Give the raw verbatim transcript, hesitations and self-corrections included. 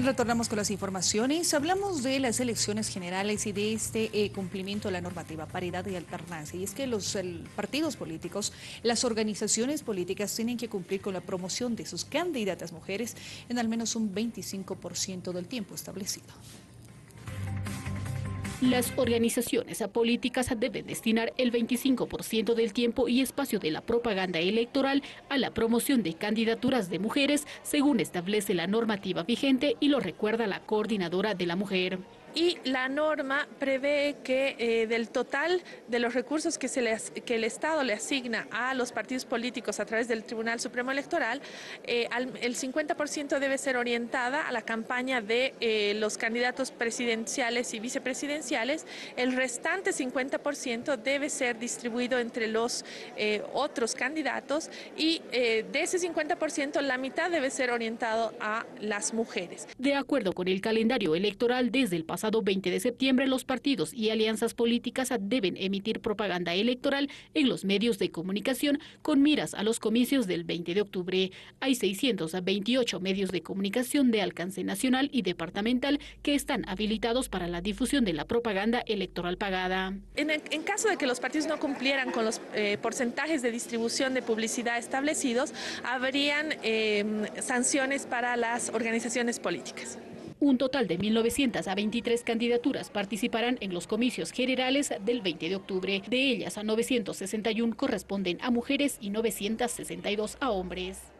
Bien, retornamos con las informaciones. Hablamos de las elecciones generales y de este eh, cumplimiento de la normativa, paridad y alternancia. Y es que los el, partidos políticos, las organizaciones políticas tienen que cumplir con la promoción de sus candidatas mujeres en al menos un veinticinco por ciento del tiempo establecido. Las organizaciones políticas deben destinar el veinticinco por ciento del tiempo y espacio de la propaganda electoral a la promoción de candidaturas de mujeres, según establece la normativa vigente y lo recuerda la coordinadora de la mujer. Y la norma prevé que eh, del total de los recursos que, se le, que el Estado le asigna a los partidos políticos a través del Tribunal Supremo Electoral, eh, al, el cincuenta por ciento debe ser orientada a la campaña de eh, los candidatos presidenciales y vicepresidenciales. El restante cincuenta por ciento debe ser distribuido entre los eh, otros candidatos y eh, de ese cincuenta por ciento la mitad debe ser orientado a las mujeres. De acuerdo con el calendario electoral, desde el pasado veinte de septiembre, los partidos y alianzas políticas deben emitir propaganda electoral en los medios de comunicación con miras a los comicios del veinte de octubre. Hay seiscientos veintiocho medios de comunicación de alcance nacional y departamental que están habilitados para la difusión de la propaganda electoral pagada. En, el, en caso de que los partidos no cumplieran con los eh, porcentajes de distribución de publicidad establecidos, habrían eh, sanciones para las organizaciones políticas. Un total de mil novecientas veintitrés candidaturas participarán en los comicios generales del veinte de octubre. De ellas, a novecientos sesenta y uno corresponden a mujeres y novecientos sesenta y dos a hombres.